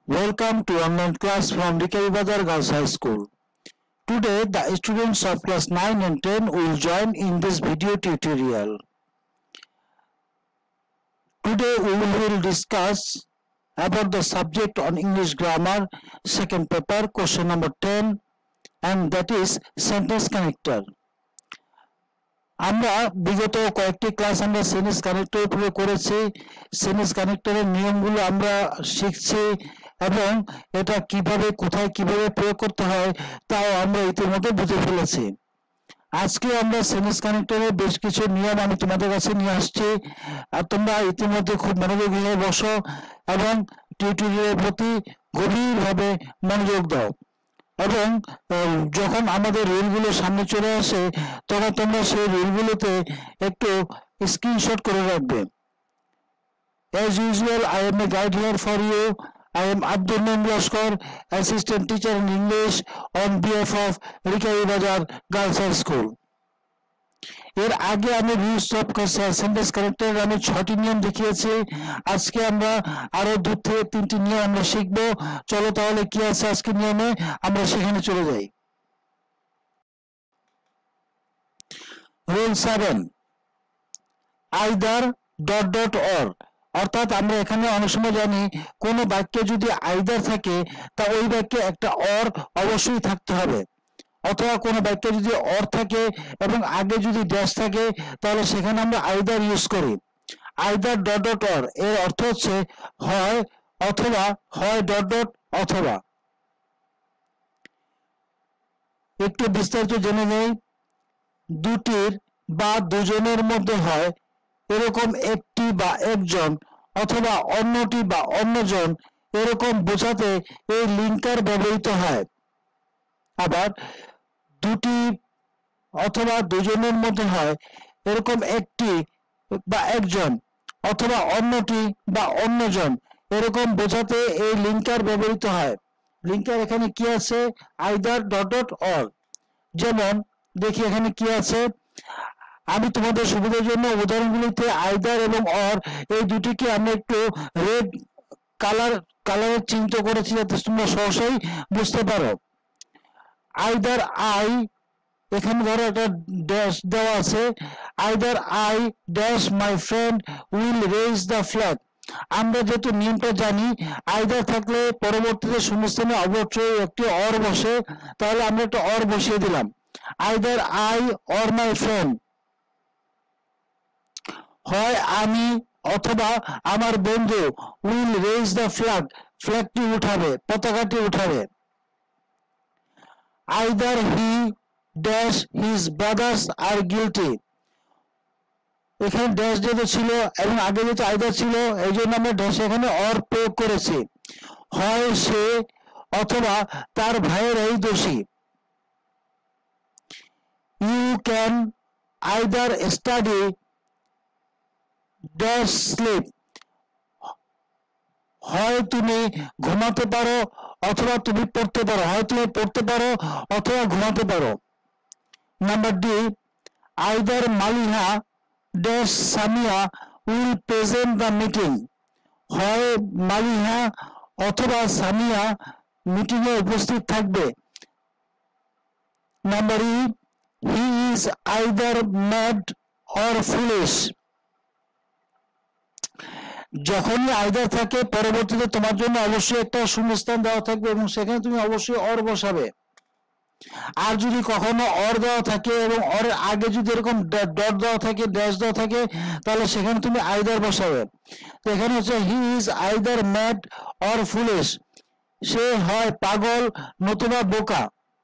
Welcome to online class from Rikari Bazar Girls High School. Today, the students of class 9 and 10 will join in this video tutorial. Today, we will discuss about the subject on English grammar, second paper, question number 10, and that is sentence connector. আমরা বিগত কয়েকটি class আমরা sentence connector উপরে করেছি। Sentence কানেক্টরের নিয়মগুলো আমরা শিখছি এবং এটা কিভাবে কোথায় কিভাবে প্রয়োগ করতে হয় তাও আমরা ইতিমধ্যে বুঝে ফেলেছি। আজকে আমরা সেন্টেন্স কানেক্টরের বেশ কিছু নিয়ম আমি তোমাদের কাছে নিয়ে আসছি, আর তোমরা ইতিমধ্যে খুব মনোযোগী হয়ে বসো এবং টিউটোরিয়ালের প্রতি গভীরভাবে মনোযোগ দাও এবং যখন আমাদের রুলগুলো সামনে চলে আসে তখন তোমরা সেই রুলগুলোতে একটু স্ক্রিনশট করে রাখবে। As usual, I am a guide here for you. I am Abdul Naim Lashkar, assistant teacher in English on behalf of Rikari Bazar Girls High School. এর আগে আমি রুলস অফ সেন্টেন্স কানেক্টর আমি 6টি নিয়ম দেখিয়েছি। আজকে আমরা আরো 2 থেকে 3টি নিয়ম আমরা শিখব। চলো তাহলে কি আছে আজকে নিয়মে, আমরা সেখানে চলে যাই। Rule 7, either dot dot or, অর্থাৎ আমরা এখানে অনেক সময় জানি কোন বাক্যে যদি আইদার থাকে তা ওই বাক্যে একটা অর অবশ্যই থাকতে হবে, অথবা কোনো বাক্যে যদি অর থাকে এবং আগে যদি ড্যাশ থাকে তাহলে সেখানে আমরা আইদার ইউজ করি। আইদার ডট ডট অর এর অর্থ হচ্ছে হয় অথবা, হয় ডট ডট অথবা। একটু বিস্তারিত জেনে নেই। দুটির বা দুজনের মধ্যে হয় এরকম একটি বা একজন অথবা অন্যটি বা অন্যজন এরকম বোঝাতে এই লিঙ্কার ব্যবহৃত হয়। আবার দুটি অথবা দুজনের মধ্যে হয় এরকম একটি বা একজন অথবা অন্যটি বা অন্যজন এরকম বোঝাতে এই লিঙ্কার ব্যবহৃত হয়। লিঙ্কার এখানে কি আছে? Either dot dot or. যেমন দেখি এখানে কি আছে, আমি তোমাদের সুবিধার জন্য উদাহরণগুলিতে আইদার এবং অর এই দুটিকে আমরা একটু রেড কালারের চিহ্নিত করেছি যাতে তোমরা সহজেই বুঝতে পারো। আইদার আই, এখানে ধরো একটা ড্যাশ দেওয়া আছে, either I dash my friend will raise the flag. আমরা যেহেতু নিয়মটা জানি আইদার থাকলে পরবর্তীতে শূন্যস্থানে অবশ্যই একটি অর বসে, তাহলে আমরা একটা অর বসিয়ে দিলাম। Either I or my friend, হয় আমি অথবা আমার বন্ধু উইল রেজ দ্য ফ্ল্যাগ, ফ্ল্যাগটি উঠাবে, পতাকাটি উঠাবে। Either he dash his brothers are guilty, এখানে ড্যাশ যেহেতু ছিল এবং আগে যেহেতু আইদার ছিল এই জন্য আমরা ড্যাশ এখানে অর প্রয়োগ করেছি। হয় সে অথবা তার ভাইয়েরাই দোষী। You can either study dash sleep, হয় তুমি ঘুমাতে পারো অথবা তুমি পড়তে পারো, হয় তুমি পড়তে পারো অথবা ঘুমাতে পারো। Number D, either Maliha dash Samia will present the meeting, হয় মালিহা অথবা সামিয়া মিটিং এ উপস্থিত থাকবে। Number E, he is either mad or foolish, যখনই আইদার থাকে পরবর্তীতে তোমার জন্য অবশ্যই একটা শূন্যস্থান দেওয়া থাকবে এবং সেখানে তুমি অবশ্যই অর বসাবে। আর যদি কখনো অর দেওয়া থাকে এবং অর আগে যদি এরকম ডট দেওয়া থাকে, ড্যাশ দেওয়া থাকে, তাহলে সেখানে তুমি আইদার বসাবে। তো এখানে হচ্ছে he is either mad or foolish, সে হয় পাগল নতুবা বোকা।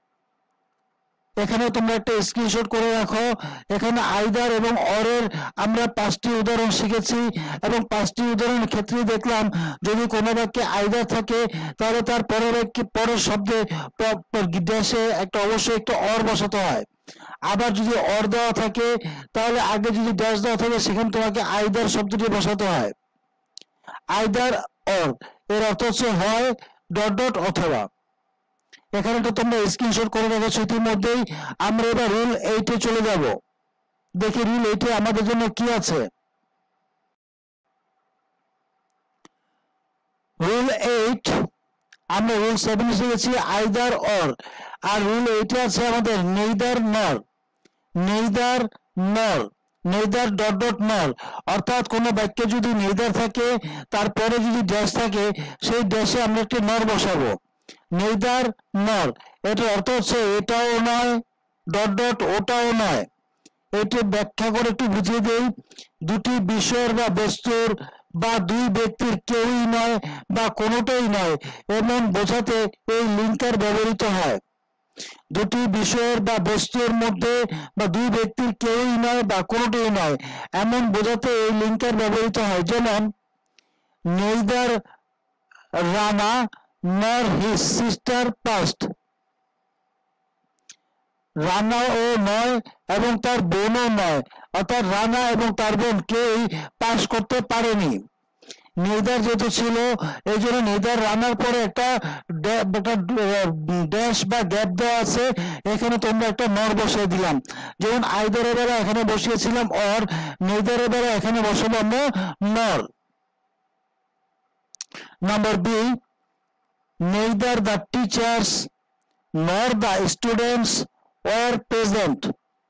এখানে তোমরা একটা স্ক্রিনশট করে রাখো। এখানে আইদার এবং অরের আমরা 5টি উদাহরণ শিখেছি এবং 5টি উদাহরণের ক্ষেত্রে দেখলাম যদি কোনো বাক্যে আইদার থাকে তাহলে তার পরের বাক্যে পরের শব্দে ড্যাশে একটা অবশ্যই একটা অর বসাতে হয়। আবার যদি অর দেওয়া থাকে তাহলে আগে যদি ড্যাশ দেওয়া থাকে সেখানে তোমাকে আইদার শব্দটি বসাতে হয়। আইদার অর এর অর্থ হচ্ছে হয় ডট ডট অথবা। এখানে তো তোমরা স্ক্রিনশট করে রেখেছো ইতিমধ্যেই। আমরা এবার রুল 8 এ চলে যাব। দেখি রুল 8 এ আমাদের জন্য কি আছে। রুল 8, আমরা রুল 7 শিখেছি আইদার অর, আর রুল 8 আছে আমাদের নেইদার নর। নেইদার নর, নেইদার ডট ডট নর, অর্থাৎ কোনো বাক্যে যদি নেইদার থাকে তারপরে যদি ড্যাশ থাকে সেই ড্যাশে আমরা একটি নর বসাবো। নেইদার নর, এটার অর্থ হচ্ছে এটাও নয় ডট ডট ওটাও নয়। এটি ব্যাখ্যা করে একটু বুঝিয়ে দেই। দুটি বিষয়ের বা বস্তুর বা দুই ব্যক্তির কেউই নয় বা কোনোটাই নয় এমন বোঝাতে এই লিঙ্কার ব্যবহৃত হয়। দুটি বিষয়ের বা বস্তুর মধ্যে বা দুই ব্যক্তির কেউই নয় বা কোনোটাই নয় এমন বোঝাতে এই লিঙ্কার ব্যবহৃত হয়। যেমন নেইদার রানা নর হিজ সিস্টার পাস্ট। রানাও নয় এবং তার বোনও নয়, অর্থাৎ রানা এবং তার বোন কেউই পাস করতে পারেনি। নেইদার যেহেতু ছিল এই জন্য নেইদার রানার পরে একটা ড্যাশ বা গ্যাপ দেওয়া আছে, এখানে তোমরা একটা নর বসিয়ে দিলাম। যেমন আইদারের বেলা এখানে বসিয়েছিলাম অর, নেইদারের বেলা এখানে বসাবো আমরা nor. Number B, neither the teachers nor the students were present.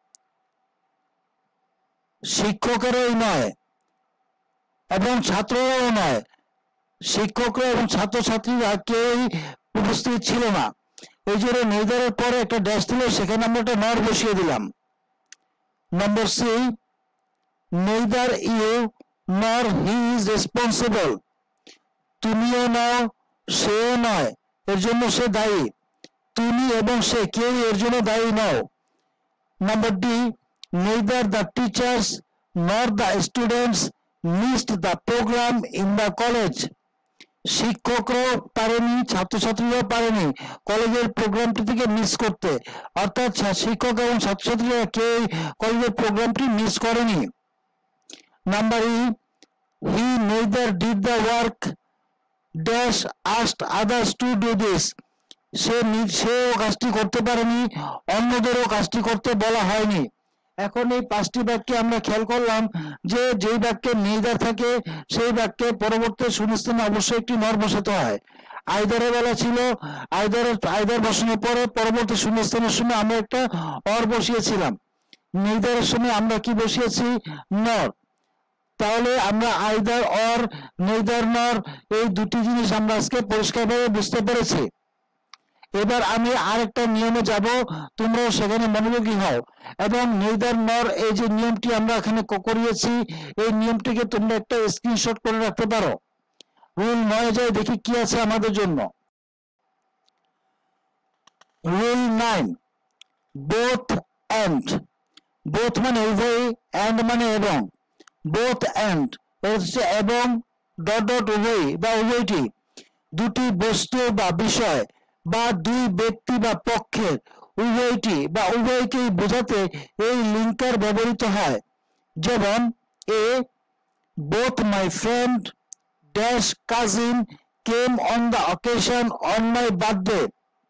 শিক্ষকেরই নয় এবং ছাত্ররাও নয়, শিক্ষকরা এবং ছাত্রছাত্রীরা কেউই উপস্থিত ছিল না। এই জন্য নেইদারের পরে একটা ড্যাশ দিলে সেখানে আমরা একটা নর বসিয়ে দিলাম। নম্বর সি, নেইদার ইউ নর হি ইজ রেসপন্সিবল। তুমিও নও সেও নয়, এর জন্য সে দায়ী। তুমি এবং সে কেউ এর জন্য দায়ী নও। Number D, neither the teachers nor the students missed the programme in the college. শিক্ষকরাও পারেনি ছাত্রছাত্রীরাও পারেনি কলেজের প্রোগ্রামটি থেকে মিস করতে, অর্থাৎ শিক্ষক এবং ছাত্রছাত্রীরা কেউ কলেজের প্রোগ্রামটি মিস করেনি। Number E, he neither did the work dash asked others to do this. সেও কাজটি করতে পারেনি, অন্যদেরও কাজটি করতে বলা হয়নি। এখন এই পাঁচটি বাক্যে আমরা খেয়াল করলাম যে যেই বাক্যে নেইদার থাকে সেই বাক্যে পরবর্তী শূন্যস্থানে অবশ্যই একটি নর বসাতে হয়। আইদারের বেলা ছিল আইদার বসানোর পরে পরবর্তী শূন্যস্থানের সময় আমরা একটা অর বসিয়েছিলাম। নেইদারের সময় আমরা কি বসিয়েছি? নর। তাহলে আমরা আইদার অর, নেইদার নর এই দুটি জিনিস আমরা আজকে পরিষ্কারভাবে বুঝতে পেরেছি। এবার আমি আরেকটা নিয়মে যাব, তোমরাও সেখানে মনোযোগী হও এবং নেইদার নর এই যে নিয়মটি আমরা এখানে করিয়েছি এই নিয়মটিকে তোমরা একটা স্ক্রিনশট করে রাখতে পারো। রুল 9 যায় দেখি কি আছে আমাদের জন্য। Rule 9, both and. বোথ মানে উভয়, এন্ড মানে এবং। বোথ এন্ড হচ্ছে এবং ডট ডট উভয় বা উভয়টি, দুটি বস্তু বা বিষয় বা দুই ব্যক্তি বা পক্ষের উভয়টি বা উভয়কেই বোঝাতে এই লিঙ্কার ব্যবহৃত হয়। যেমন A, both my friend dash cousin came on the occasion on my birthday.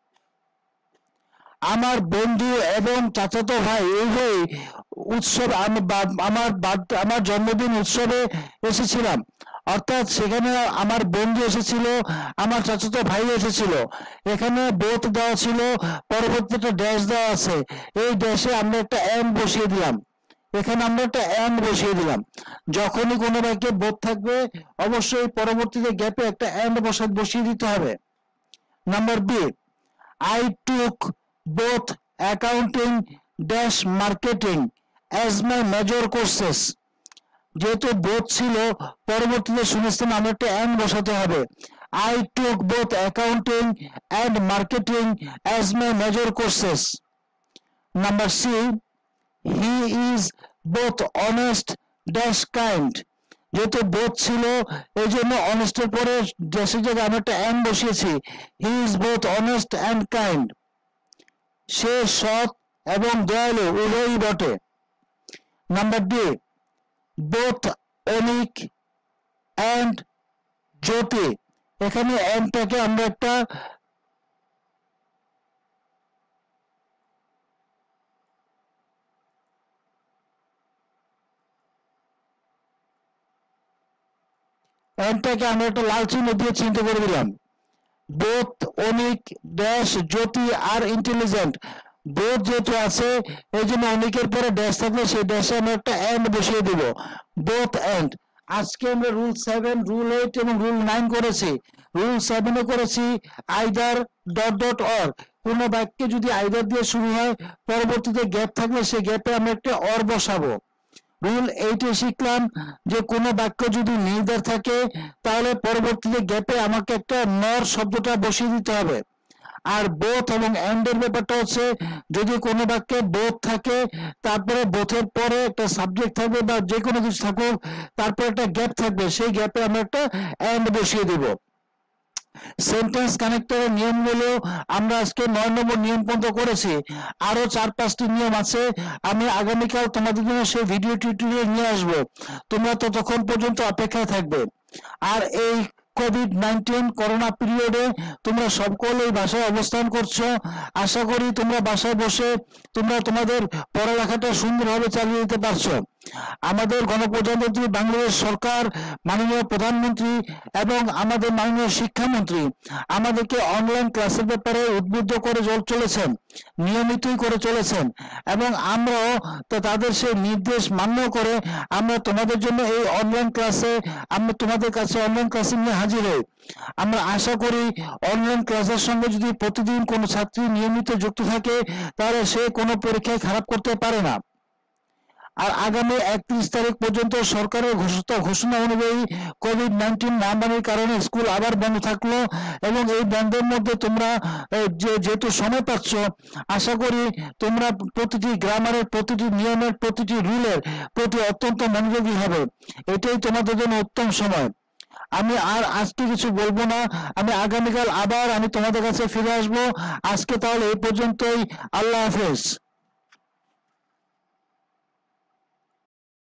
আমার বন্ধু এবং চাচাতো ভাই উভয়ই উৎসব আমার জন্মদিন উৎসবে এসেছিলাম। অর্থাৎ সেখানে আমার বন্ধু এসেছিল, আমার চাচাতো ভাই এসেছিল। এখানে বোথ দেওয়া ছিল, পরবর্তীতে ড্যাশ দেওয়া আছে, এই ড্যাশে আমরা একটা এন্ড বসিয়ে দিলাম। এখানে আমরা একটা এন্ড বসিয়ে দিলাম। যখনই কোনো বাক্যে বোথ থাকবে অবশ্যই পরবর্তীতে গ্যাপে একটা এন্ড বসিয়ে দিতে হবে। Number B, I took both accounting dash marketing as my major courses. যেহেতু বোথ ছিল পরবর্তীতে শূন্যস্থানে আমরা একটা এন্ড বসাতে হবে। I took both accounting and marketing as my major courses. Number C, he is both honest dash kind. যেহেতু both ছিল এই জন্য অনেস্টের পরে ড্যাশের জায়গায় আমরা একটা এন্ড বসিয়েছি। He is both honest and kind. সে সৎ এবং দয়ালু উভয়ই বটে। Number D, both Anik and Jyoti. এখানে এন্ডটাকে আমরা একটা লাল চিহ্ন দিয়ে চিহ্নিত করে দিলাম। Both Anik dash Jyoti are intelligent. Both যেহেতু আছে এই জন্য অনিকের পরে ড্যাশ থাকলে সেই ড্যাশে আমরা একটা এন্ড বসিয়ে দিব, বোথ এন্ড। আজকে আমরা রুল 7, রুল 8 এবং রুল 9 করেছি। রুল 7 করেছি আইদার ডট ডট অর, কোন বাক্যে যদি আইদার দিয়ে শুরু হয় পরবর্তীতে গ্যাপ থাকলে সেই গ্যাপে আমরা একটা অর বসাবো। রুল 8 শিখলাম যে কোনো বাক্য যদি নেইদার থাকে তাহলে পরবর্তীতে গ্যাপে আমাকে একটা নর শব্দটা বসিয়ে দিতে হবে। আর বোথ এবং এন্ড এর ব্যাপারটা হচ্ছে যদি কোনো বাক্যে বোথ থাকে তারপরে বোথের পরে একটা সাবজেক্ট থাকবে বা যে কোনো কিছু থাকুক তারপরে একটা গ্যাপ থাকবে, সেই গ্যাপে আমরা একটা এন্ড বসিয়ে দিব। সেন্টেন্স কানেক্টরের নিয়মগুলো আমরা আজকে 9 নম্বর নিয়ম পর্যন্ত করেছি। আরো 4-5টি নিয়ম আছে, আমি আগামীকাল তোমাদের জন্য সেই ভিডিও টিউটোরিয়াল নিয়ে আসবো, তোমরা ততক্ষণ পর্যন্ত অপেক্ষায় থাকবে। আর এই কোভিড-19 করোনা পিরিয়ডে তোমরা সকলে এই বাসায় অবস্থান করছো, আশা করি তোমরা বাসায় বসে তোমরা তোমাদের পড়ালেখাটা সুন্দরভাবে চালিয়ে যেতে পারছো। আমাদের গণপ্রজাতন্ত্রী বাংলাদেশ সরকার, মাননীয় প্রধানমন্ত্রী এবং আমাদের মাননীয় শিক্ষামন্ত্রী আমাদেরকে অনলাইন ক্লাসের ব্যাপারে উদ্বুদ্ধ করে চলেছেন, নিয়মিতই করে চলেছেন এবং আমরাও তাদের সেই নির্দেশ মান্য করে আমরা তোমাদের জন্য এই অনলাইন ক্লাসে আমরা তোমাদের কাছে অনলাইন ক্লাসে নিয়ে হাজির হই। আমরা আশা করি অনলাইন ক্লাসের সঙ্গে যদি প্রতিদিন কোনো ছাত্রী নিয়মিত যুক্ত থাকে তাহলে সে কোনো পরীক্ষায় খারাপ করতে পারে না। আর আগামী 31 তারিখ পর্যন্ত সরকারের ঘোষণা অনুযায়ী কোভিড-19 মহামারীর কারণে স্কুল আবার বন্ধ থাকলো এবং এই বন্ধের মধ্যে তোমরা যেহেতু সময় পাচ্ছ আশা করি তোমরা প্রতিটি গ্রামারের প্রতিটি নিয়মের প্রতিটি রুলের প্রতি অত্যন্ত মনোযোগী হবে, এটাই তোমাদের জন্য উত্তম সময়। আমি আর আজকে কিছু বলবো না, আমি আগামীকাল আবার আমি তোমাদের কাছে ফিরে আসবো। আজকে তাহলে এই পর্যন্তই, আল্লাহ হাফেজ।